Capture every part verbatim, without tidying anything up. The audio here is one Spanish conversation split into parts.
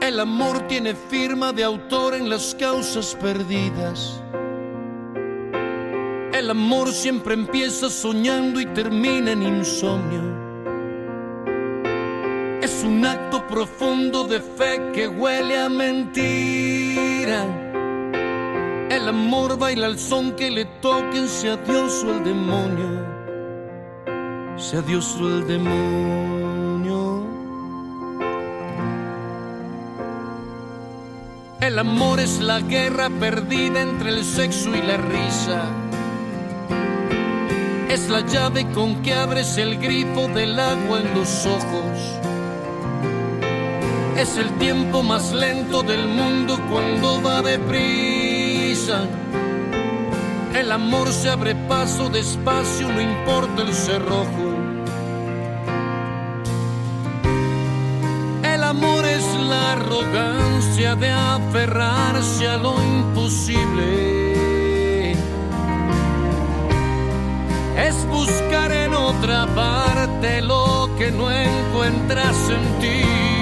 El amor tiene firma de autor en las causas perdidas. El amor siempre empieza soñando y termina en insomnio. Es un acto profundo de fe que huele a mentira. El amor baila al son que le toquen, sea Dios o el demonio, sea Dios o el demonio. El amor es la guerra perdida entre el sexo y la risa. Es la llave con que abres el grifo del agua en los ojos. Es el tiempo más lento del mundo cuando va deprisa. El amor se abre paso despacio, no importa el cerrojo. El amor es la arrogancia de aferrarse a lo imposible. Es buscar en otra parte lo que no encuentras en ti.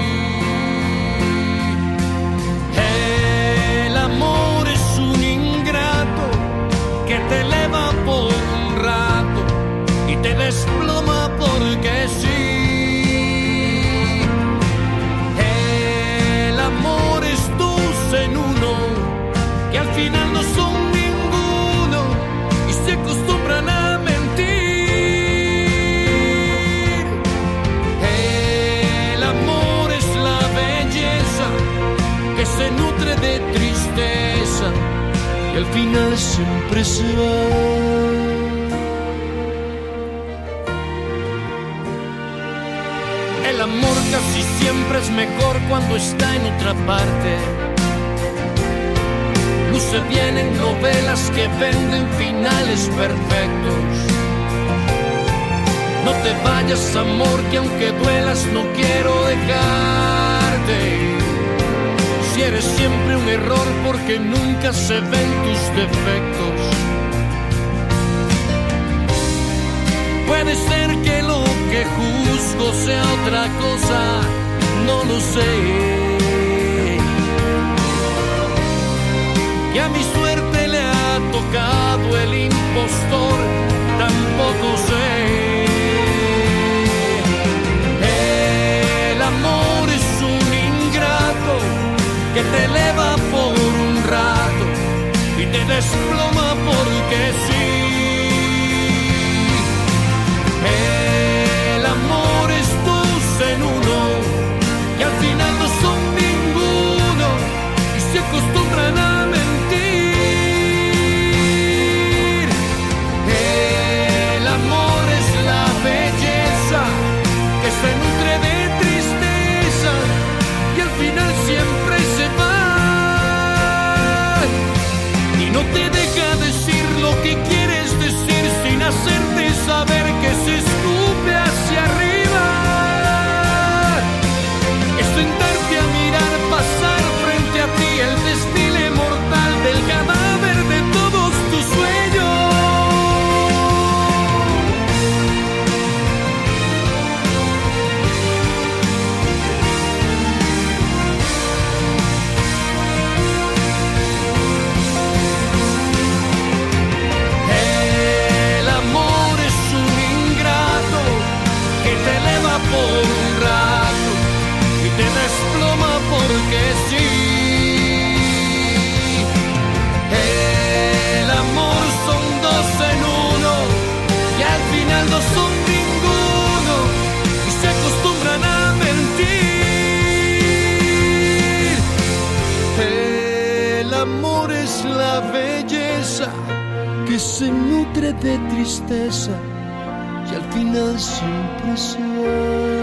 El amor es un ingrato que te eleva por un rato y te desploma porque sí. El amor es dos en uno, que al final no son ninguno y se acostumbran a mentir. El amor es la belleza que se nutre de tristeza y al final siempre se va. El amor casi siempre es mejor cuando está en otra parte. Luce bien en novelas que venden finales perfectos. No te vayas, amor, que aunque duelas no quiero dejarte. Si eres siempre un error porque nunca se ven tus defectos. Puede ser que lo que juzgo sea otra cosa, no lo sé. Que a mi suerte le ha tocado el impostor, tampoco sé. El amor es un ingrato que te eleva por un rato y te desploma porque sí. El amor es dos en uno, y al final no son ninguno y se acostumbran a mentir. El amor es la belleza que se nutre de tristeza y al final siempre se va y no te deja decir lo que quieres decir sin hacerte saber que se escupe hacia arriba. Es sentarte a mirar pasar frente a ti el desfile mortal del cadáver de todos tus sueños. El amor es un ingrato que te eleva por un rato y te desploma porque sí. El amor son dos en uno y al final no son ninguno y se acostumbran a mentir. El amor es la belleza que se nutre de tristeza y al final siempre se va.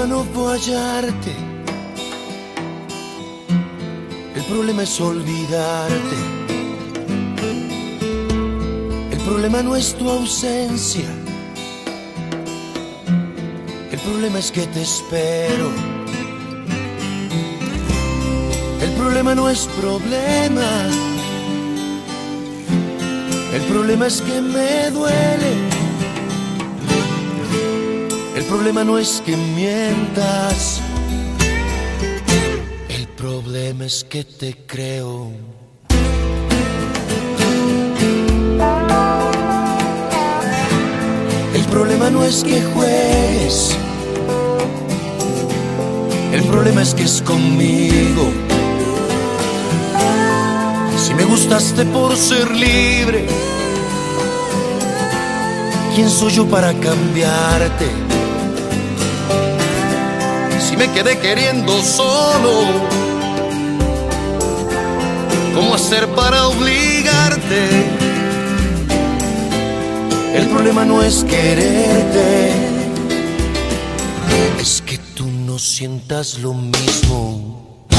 no fue hallarte, el problema es olvidarte. El problema no es tu ausencia, el problema es que te espero. El problema no es problema, el problema es que me duele. El problema no es que mientas, el problema es que te creo. El problema no es que juegues, el problema es que es conmigo. Si me gustaste por ser libre, ¿quién soy yo para cambiarte? Si me quedé queriendo solo, ¿cómo hacer para obligarte? El problema no es quererte, es que tú no sientas lo mismo.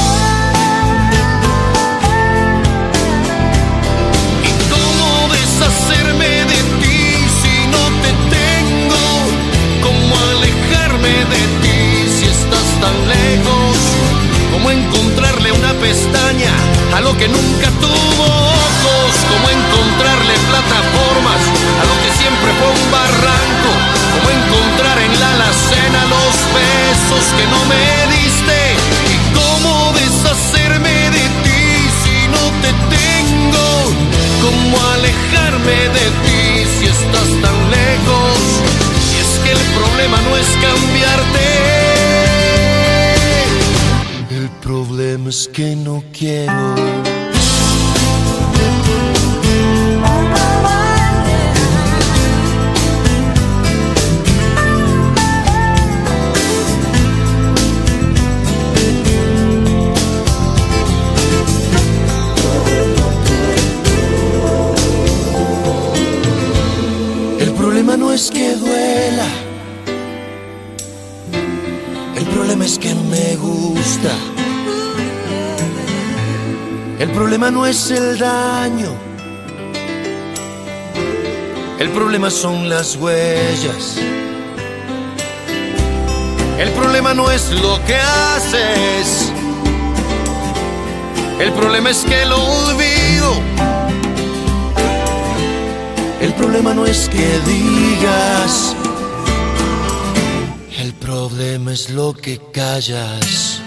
Hacerme de ti si no te tengo, cómo alejarme de ti si estás tan lejos, cómo encontrarle una pestaña a lo que nunca tuvo ojos, cómo encontrarle plataformas a lo que siempre fue un barranco, cómo encontrar en la alacena los besos que no me diste, y cómo deshacerme de ti si no te tengo, cómo alejarme de ti si estás tan lejos. Y es que el problema no es cambiarte, el problema es que no quiero. El problema no es que duela, el problema es que me gusta. El problema no es el daño, el problema son las huellas. El problema no es lo que haces, el problema es que lo olvido. El problema no es que digas, el problema es lo que callas.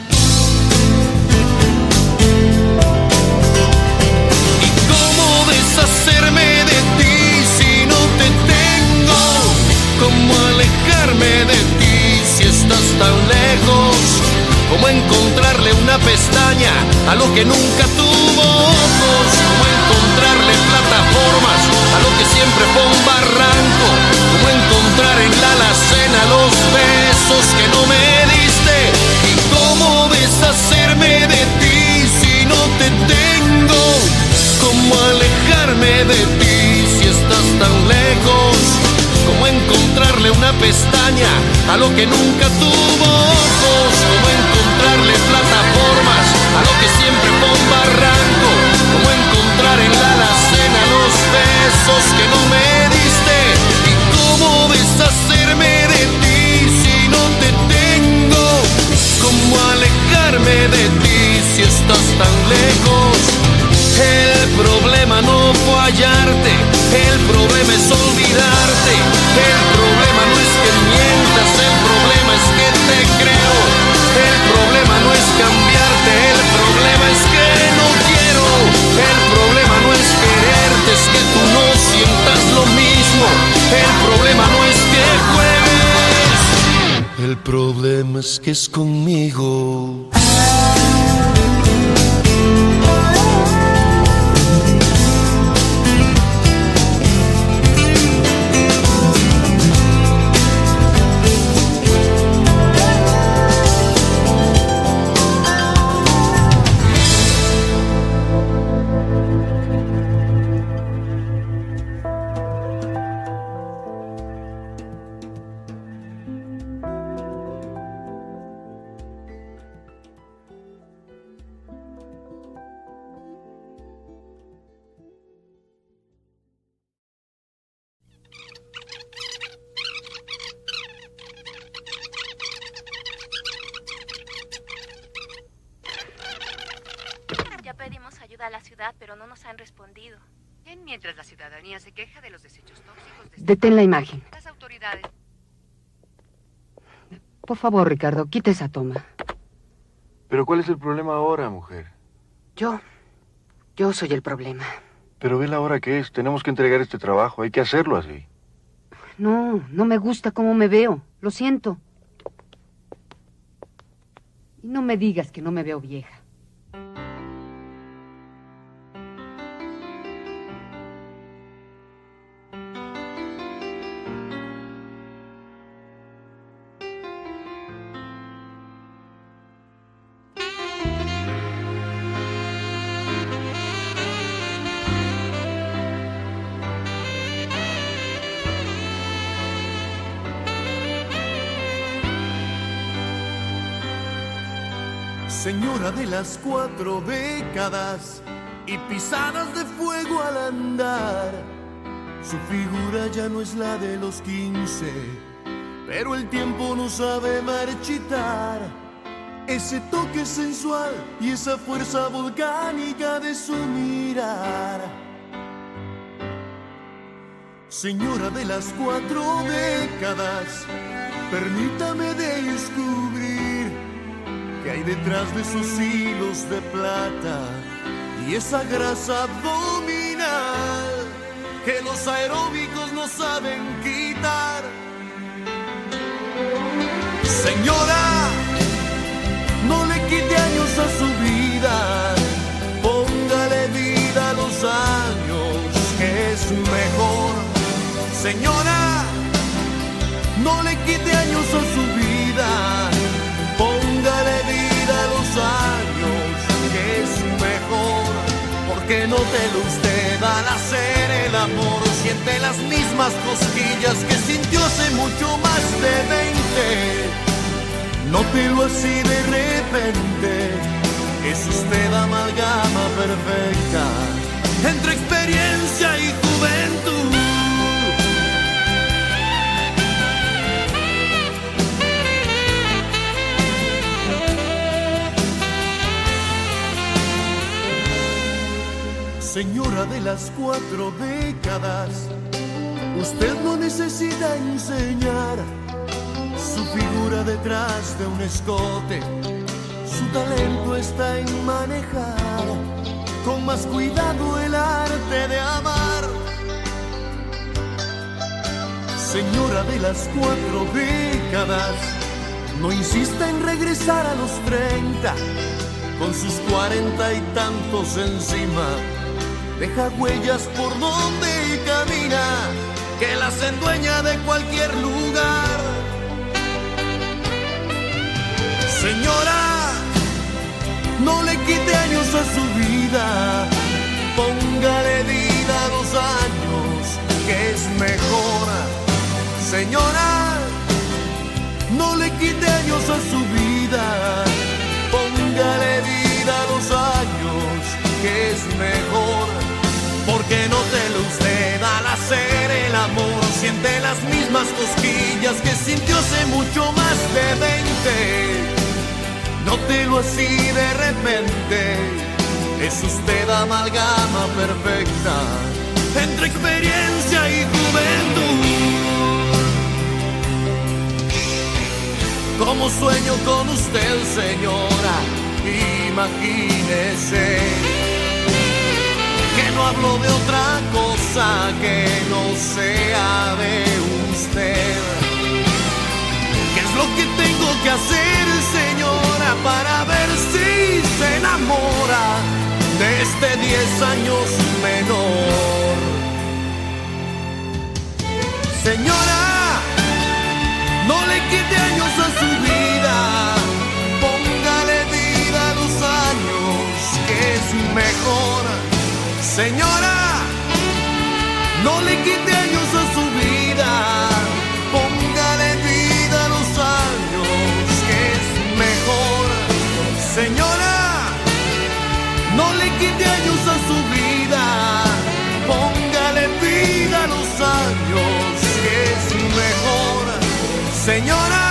¿Y cómo deshacerme de ti si no te tengo? ¿Cómo alejarme de ti si estás tan lejos? ¿Cómo encontrarle una pestaña a lo que nunca tuvo ojos? ¿Cómo encontrarle plataformas a lo que siempre fue un barranco? ¿Cómo encontrar en la alacena los besos que no me diste? ¿Y cómo deshacerme de ti si no te tengo? ¿Cómo alejarme de ti si estás tan lejos? ¿Cómo encontrarle una pestaña a lo que nunca tuvo ojos? ¿Cómo encontrarle plataformas a lo que siempre fue un barranco? ¿Cómo encontrar en la alacena los besos que no me diste? ¿Y cómo deshacerme de ti si no te tengo? ¿Cómo alejarme de ti si estás tan lejos? El problema no fue hallarte, el problema es olvidarte. El problema no es que mientas, el problema es que te creo. El problema no es cambiarte, el problema es que no quiero. El problema no es quererte, es que tú no sientas lo mismo. El problema no es que juegues, el problema es que es conmigo. ayuda a la ciudad, pero no nos han respondido. Bien, mientras la ciudadanía se queja de los desechos tóxicos de... Detén la imagen. Las autoridades... Por favor, Ricardo, quita esa toma. ¿Pero cuál es el problema ahora, mujer? Yo... Yo soy el problema. Pero ve la hora que es. Tenemos que entregar este trabajo. Hay que hacerlo así. No, no me gusta cómo me veo. Lo siento. Y no me digas que no me veo vieja. Señora de las cuatro décadas y pisadas de fuego al andar, su figura ya no es la de los quince, pero el tiempo no sabe marchitar ese toque sensual y esa fuerza volcánica de su mirar. Señora de las cuatro décadas, permítame descubrir que hay detrás de esos hilos de plata y esa grasa abdominal que los aeróbicos no saben quitar. Señora, no le quite años a su vida, póngale vida a los años, que es mejor. Señora, no le quite años a su vida, póngale vida a los años, que es mejor. Porque no te lo usted al hacer el amor, siente las mismas cosquillas que sintió hace mucho más de veinte. Nótelo así de repente, es usted amalgama perfecta entre experiencia y juventud. Señora de las cuatro décadas, usted no necesita enseñar su figura detrás de un escote. Su talento está en manejar con más cuidado el arte de amar. Señora de las cuatro décadas, no insista en regresar a los treinta, con sus cuarenta y tantos encima. Deja huellas por donde camina, que las endueña de cualquier lugar. Señora, no le quite años a su vida, póngale vida a los años, que es mejor. Señora, no le quite años a su vida, póngale vida a los años, que es mejor. Porque no te lo usted al hacer el amor, siente las mismas cosquillas que sintió hace mucho más de veinte. Nótelo así de repente, es usted amalgama perfecta entre experiencia y juventud. Como sueño con usted, señora, imagínese que no hablo de otra cosa que no sea de usted. ¿Qué es lo que tengo que hacer, señora, para ver si se enamora de este diez años menor? Señora, no le quite años a su vida, póngale vida a los años, que es mejor. Señora, no le quite años a su vida, póngale vida a los años, que es mejor. Señora, no le quite años a su vida, póngale vida a los años, que es mejor. Señora,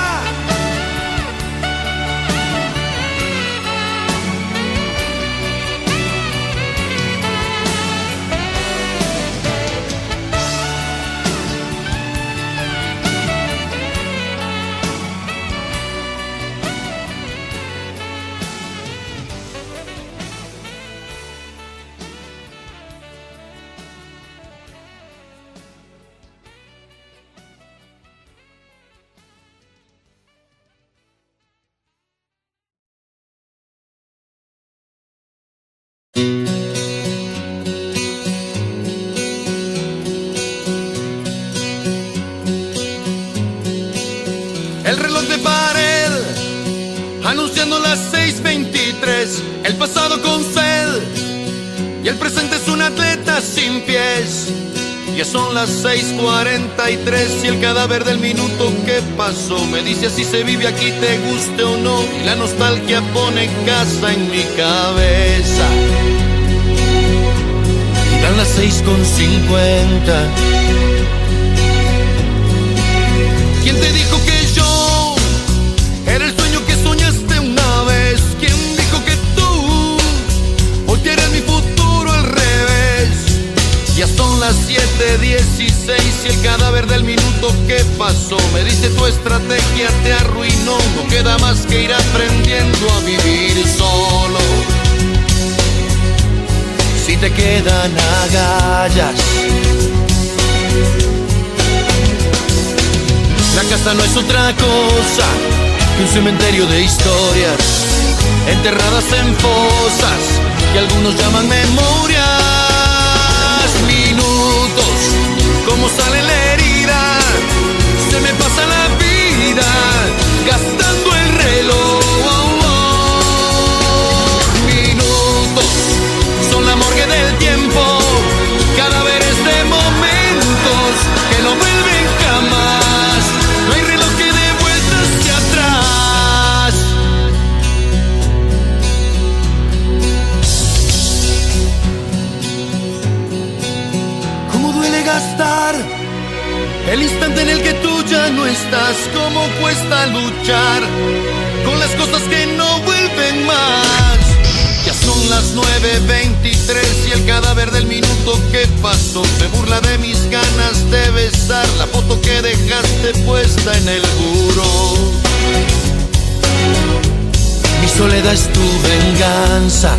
días, el pasado con sed y el presente es un atleta sin pies. Ya son las seis cuarenta y tres y el cadáver del minuto que pasó me dice si se vive aquí, te guste o no, y la nostalgia pone casa en mi cabeza. Y dan las seis con cincuenta. ¿Quién te dijo que yo era el sueño que soñaste una vez? ¿Quién dijo que tú hoy quieres mi futuro al revés? Ya son las siete dieciséis y el cadáver del minuto que pasó me dice tu estrategia te arruinó. No queda más que ir aprendiendo a vivir solo. Si te quedan agallas, la casa no es otra cosa que un cementerio de historias enterradas en fosas que algunos llaman memorias. Minutos, como sale la herida, se me pasa la vida gastando el reloj. Minutos, son la morgue del tiempo, cadáveres de momentos que no vuelven jamás. No hay reloj que dé vueltas hacia atrás. ¿Cómo duele gastar el instante en el que tú ya no estás? ¿Cómo cuesta luchar con las cosas que no vuelven más? Ya son las nueve veintitrés y el cadáver del minuto que pasó se burla de mis ganas de besar la foto que dejaste puesta en el muro. Mi soledad es tu venganza.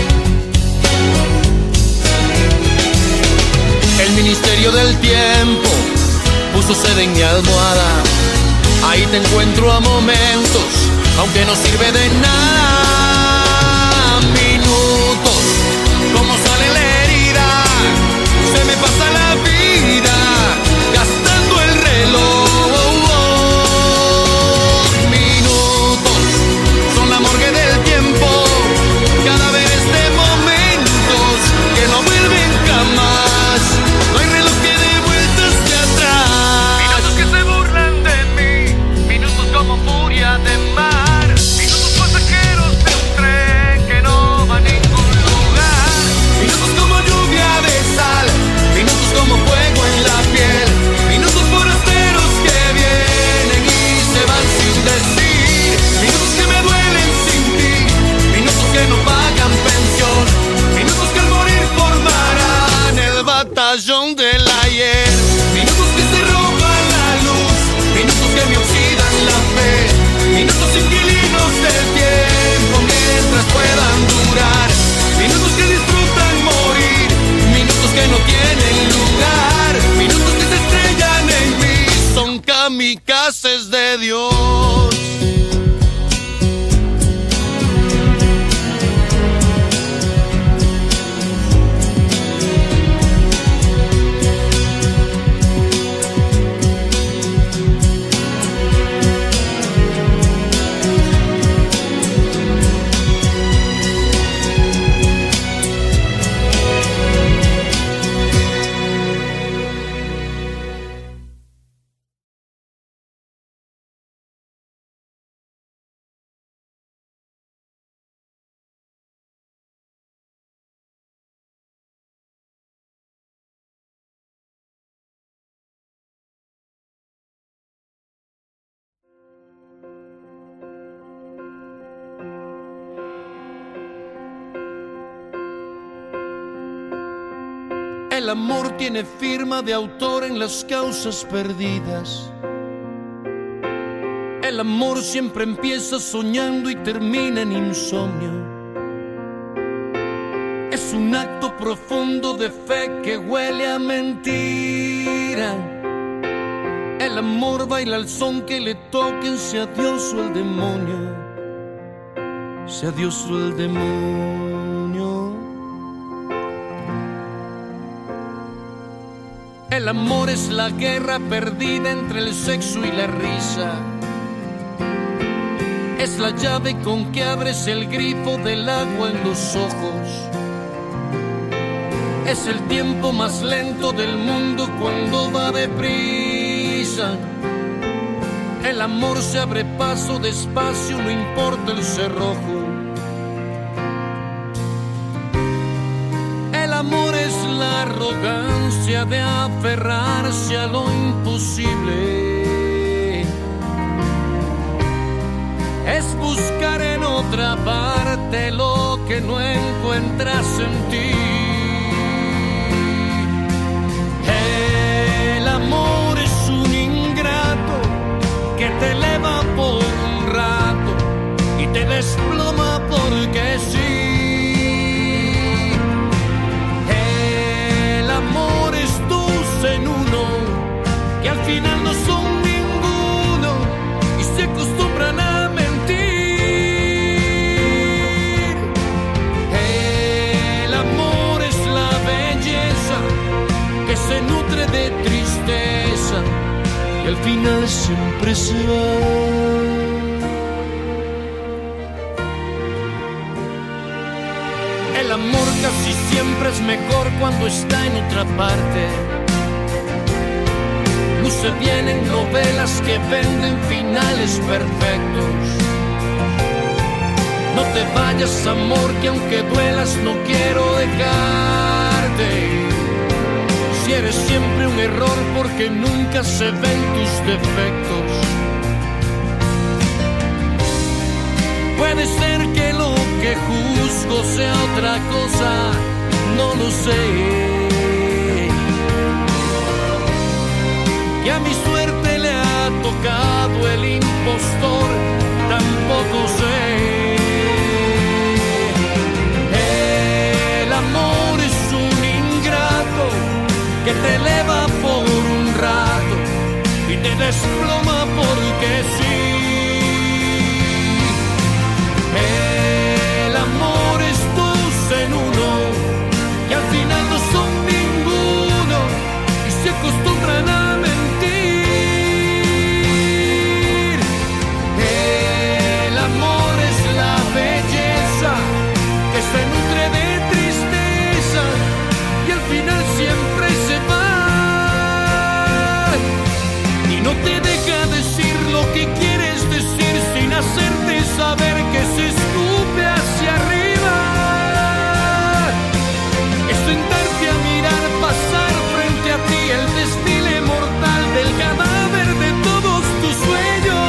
El ministerio del tiempo puso sede en mi almohada. Ahí te encuentro a momentos, aunque no sirve de nada. Minutos, como sale la herida, se me pasa la vida gastando el reloj. Minutos, son la morgue del tiempo, cadáveres de momentos que no vuelven jamás. No hay reloj que dé vueltas de atrás. Minutos que se burlan de mí, minutos como furia de mar, minutos pasajeros de un tren que no va a ningún lugar. Minutos como lluvia de sal, minutos como fuego en la piel, minutos forasteros que vienen y se van sin decir, minutos que me duelen sin ti, minutos que no pagan pensión, minutos que al morir formarán el batallón del ayer, minutos que se roban la luz, minutos que me oxidan la fe, minutos inquilinos del tiempo mientras puedan durar, minutos que disfrutan morir, minutos que no tienen lugar, minutos que se estrellan en mí, son kamikazes de Dios. El amor tiene firma de autor en las causas perdidas. El amor siempre empieza soñando y termina en insomnio. Es un acto profundo de fe que huele a mentira. El amor baila al son que le toquen, sea Dios o el demonio, sea Dios o el demonio. El amor es la guerra perdida entre el sexo y la risa. Es la llave con que abres el grifo del agua en los ojos. Es el tiempo más lento del mundo cuando va deprisa. El amor se abre paso despacio, no importa el cerrojo. El amor es la arrogancia de aferrarse a lo imposible. Es buscar en otra parte lo que no encuentras en ti. El amor es un ingrato que te eleva por un rato y te desploma porque sí. El amor es dos en uno, que al final no son ninguno y se acostumbran a mentir. El amor es la belleza que se nutre de tristeza y al final siempre se va. El amor casi siempre es mejor cuando está en otra parte. Luce bien en novelas que venden finales perfectos. No te vayas, amor, que aunque duelas no quiero dejarte. Si eres siempre un error porque nunca se ven tus defectos. Puede ser que lo que juzgo sea otra cosa, no lo sé. Que a mi suerte le ha tocado el impostor, tampoco sé. El amor es un ingrato que te eleva por un rato y te desploma porque sí. El amor es dos en uno, que al final no son ninguno y se acostumbran a mentir. El amor es la belleza que se nutre de tristeza y al final siempre se va. Y no te deja decir lo que quieres decir sin hacerte saber que se escupe hacia arriba. Es sentarte a mirar pasar frente a ti el desfile mortal del cadáver de todos tus sueños.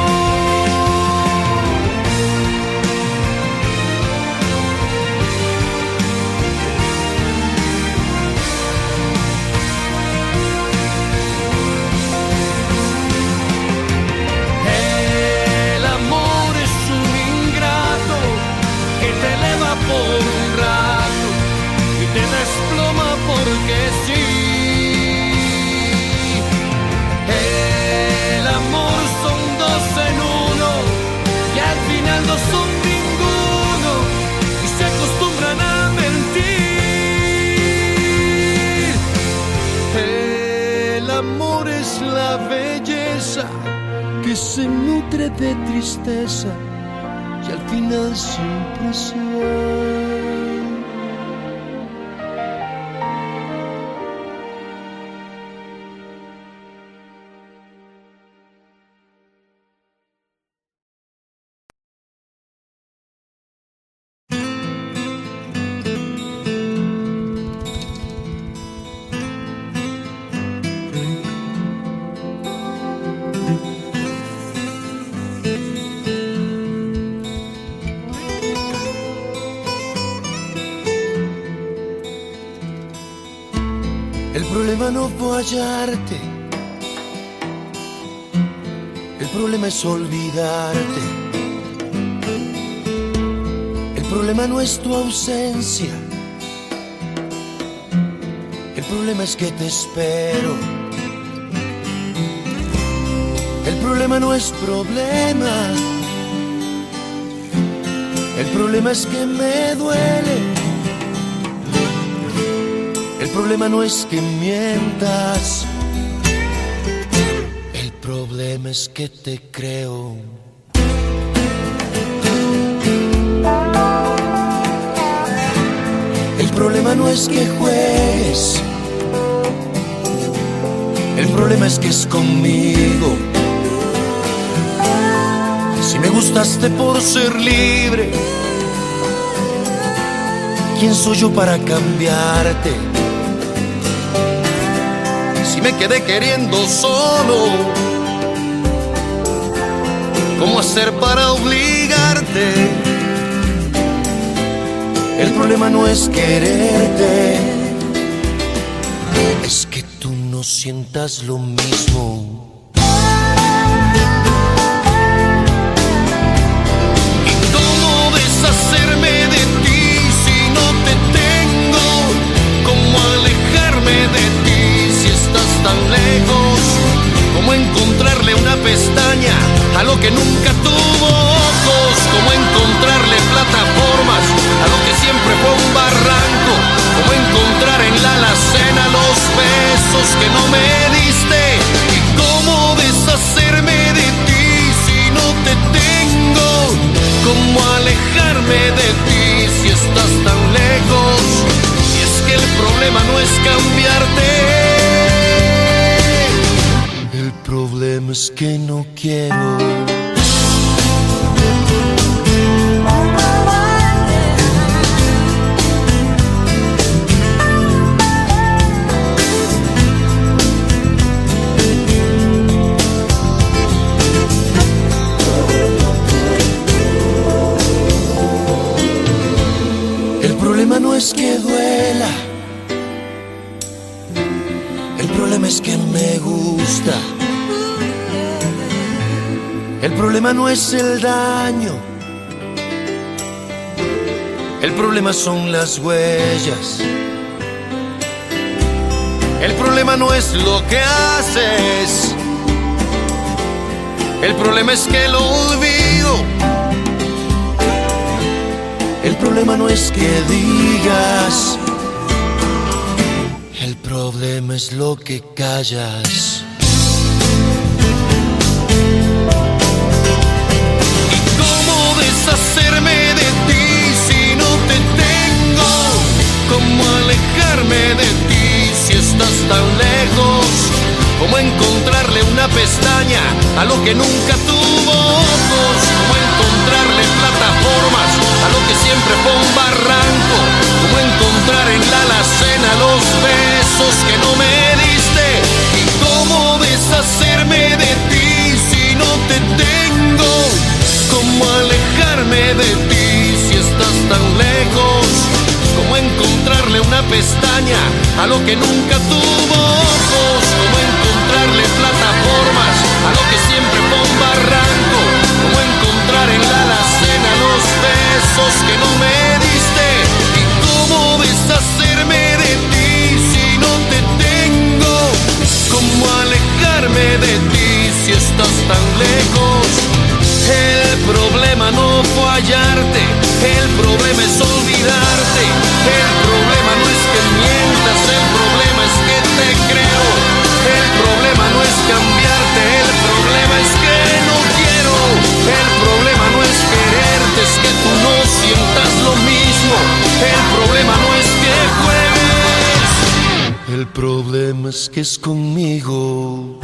El amor es un ingrato que te eleva por un rato y te desploma porque sí. El amor son dos en uno, que al final no son ninguno y se acostumbran a mentir. El amor es la belleza que se nutre de tristeza y al final siempre se va. El problema no fue hallarte, el problema es olvidarte. El problema no es tu ausencia, el problema es que te espero. El problema no es problema, el problema es que me duele. El problema no es que mientas, el problema es que te creo. problema no es que juegues, el problema es que es conmigo. Si me gustaste por ser libre, ¿quién soy yo para cambiarte? Si me quedé queriendo solo, ¿cómo hacer para obligarte? El problema no es quererte, es que tú no sientas lo mismo. ¿Y cómo deshacerme de ti si no te tengo? ¿Cómo alejarme de ti si estás tan lejos? ¿Cómo encontrarle una pestaña a lo que nunca tuvo ojos? ¿Cómo encontrarle plataformas a lo que siempre fue un barranco? ¿Cómo encontrar en la alacena los besos que no me diste? ¿Y cómo deshacerme de ti si no te tengo? ¿Cómo alejarme de ti si estás tan lejos? Y es que el problema no es cambiarte, el problema es que no quiero. El problema no es que duela, el problema es que me gusta. El problema no es el daño, el problema son las huellas. El problema no es lo que haces, el problema es que lo olvido. El problema no es que digas, el problema es lo que callas. ¿Y cómo deshacerme de ti si no te tengo? ¿Cómo alejarme de ti si estás tan lejos? ¿Cómo encontrarle una pestaña a lo que nunca tuvo ojos? ¿Cómo encontrarle plataformas a lo que siempre fue un barranco? ¿Cómo encontrar en la alacena los besos que no me diste? ¿Y cómo deshacerme de ti si no te tengo? ¿Cómo alejarme de ti si estás tan lejos? ¿Cómo encontrarle una pestaña a lo que nunca tuvo ojos? ¿Cómo encontrarle plataformas a lo que siempre fue un barranco? ¿Cómo encontrar en la alacena los besos que no me diste? ¿Y cómo deshacerme de ti si no te tengo? ¿Cómo alejarme de ti si estás tan lejos? El problema no fue hallarte, el problema es olvidarte. El problema no es que mientas, el problema es que te creo. El problema no es cambiarte, el problema es que no quiero. El problema no es quererte, es que tú no sientas lo mismo. El problema no es que juegues, el problema es que es conmigo.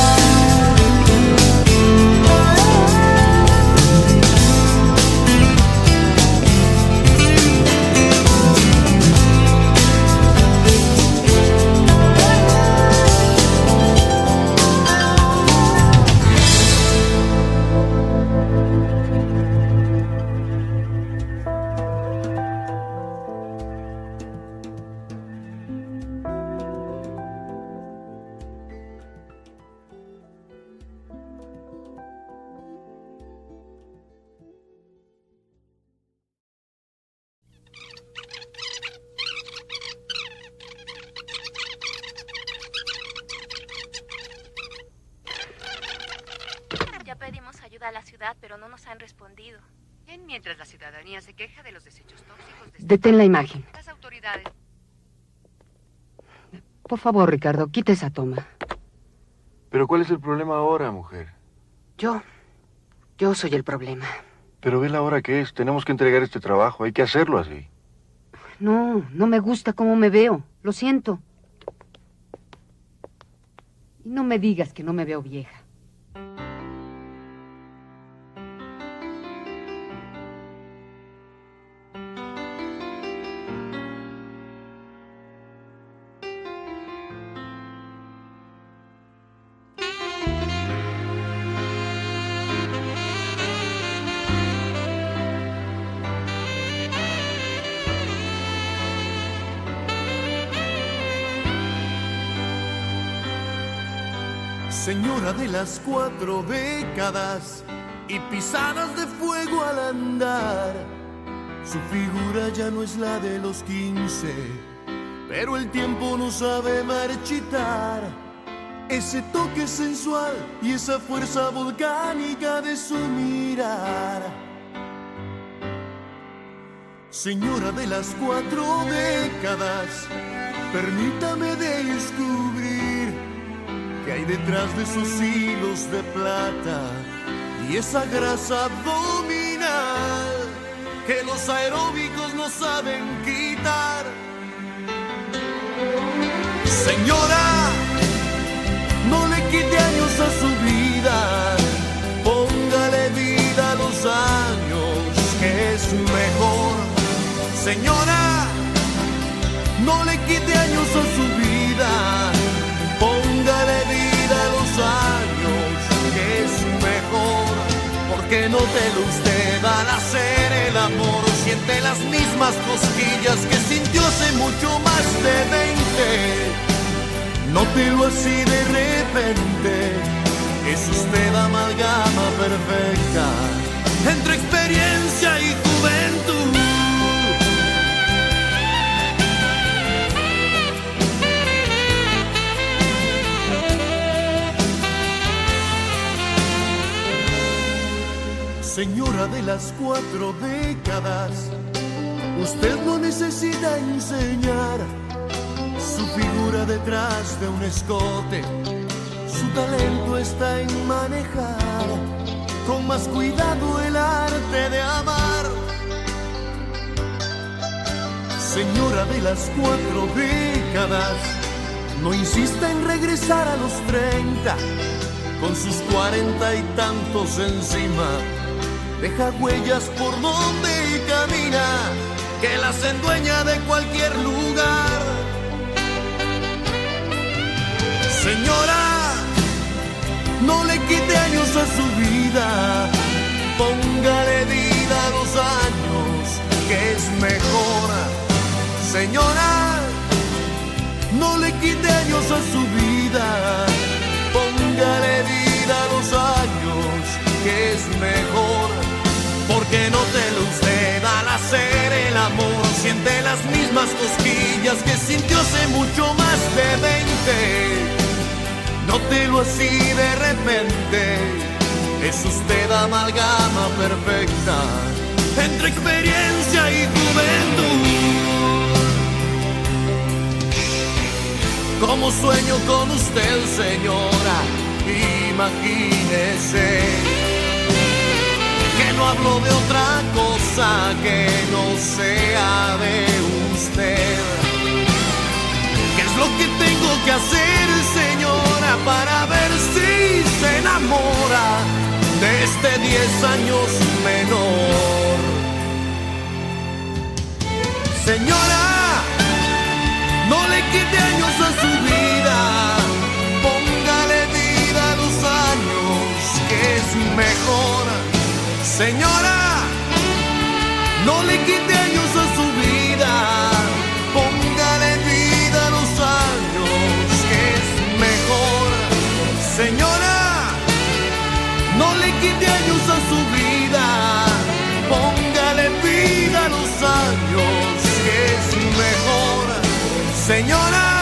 Pedimos ayuda a la ciudad, pero no nos han respondido. Bien, mientras la ciudadanía se queja de los desechos tóxicos... De Detén la imagen. Las autoridades... Por favor, Ricardo, quita esa toma. ¿Pero cuál es el problema ahora, mujer? Yo... Yo soy el problema. Pero ve la hora que es. Tenemos que entregar este trabajo. Hay que hacerlo así. No, no me gusta cómo me veo. Lo siento. Y no me digas que no me veo vieja. Señora de las cuatro décadas y pisadas de fuego al andar, su figura ya no es la de los quince, pero el tiempo no sabe marchitar ese toque sensual y esa fuerza volcánica de su mirar. Señora de las cuatro décadas, permítame descubrir que hay detrás de esos hilos de plata y esa grasa abdominal que los aeróbicos no saben quitar. Señora, no le quite años a su vida, póngale vida a los años, que es mejor. Señora, no le quite años a su vida, póngale vida a los años, que es mejor. Porque nótelo usted al hacer el amor, siente las mismas cosquillas que sintió hace mucho más de veinte. Nótelo así de repente, es usted amalgama perfecta entre experiencia y juventud. Señora de las cuatro décadas, usted no necesita enseñar su figura detrás de un escote. Su talento está en manejar con más cuidado el arte de amar. Señora de las cuatro décadas, no insista en regresar a los treinta, con sus cuarenta y tantos encima. Deja huellas por donde camina, que las endueña de cualquier lugar. Señora, no le quite años a su vida, póngale vida a los años, que es mejor. Señora, no le quite años a su vida, póngale vida a los años, que es mejor. Porque nótelo usted al hacer el amor, siente las mismas cosquillas que sintió hace mucho más de veinte. Nótelo así de repente, es usted amalgama perfecta entre experiencia y juventud. Como sueño con usted, señora, imagínese que no hablo de otra cosa que no sea de usted. ¿Qué es lo que tengo que hacer, señora, para ver si se enamora de este diez años menor? Señora, no le quite años a su vida, póngale vida a los años, que es mejor. Señora, no le quite años a su vida, póngale vida a los años, que es mejor. Señora, no le quite años a su vida, póngale vida a los años, que es mejor. Señora,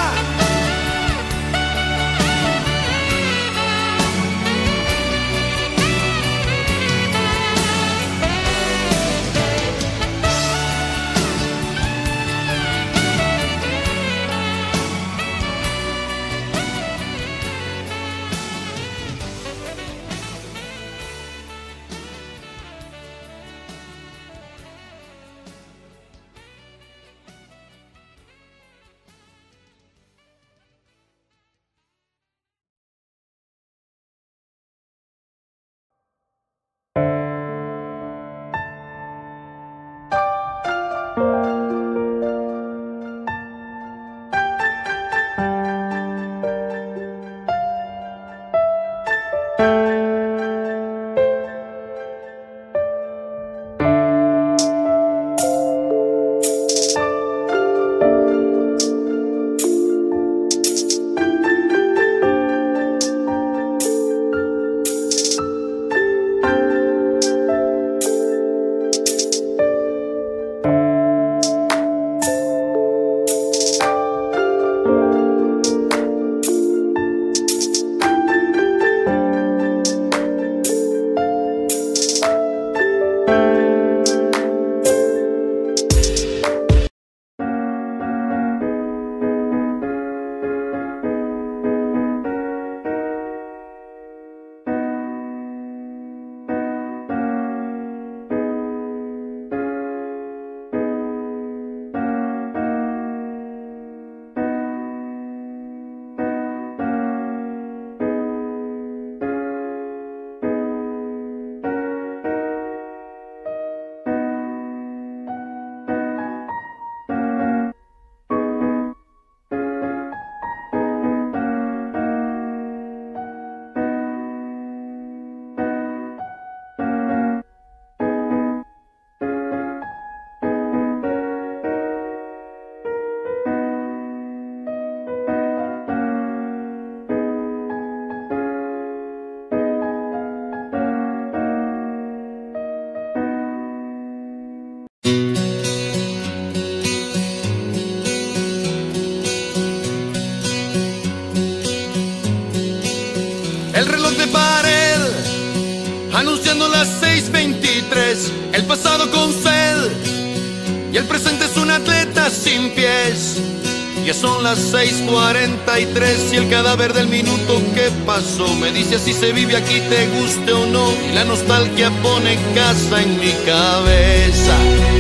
ya sin pies. Ya son las seis cuarenta y tres y el cadáver del minuto que pasó me dice así se vive aquí, te guste o no, y la nostalgia pone casa en mi cabeza.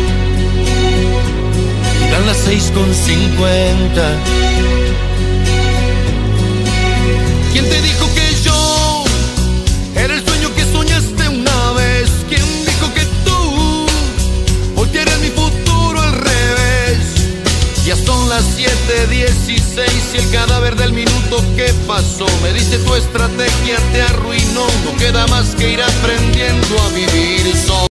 Y dan las seis con cincuenta. ¿Quién te dijo que yo era el sueño que soñaste una vez? ¿Quién dijo que tú voltearías mi futuro al revés? Ya son las siete dieciséis y el cadáver del minuto que pasó me dice tu estrategia te arruinó, no queda más que ir aprendiendo a vivir solo.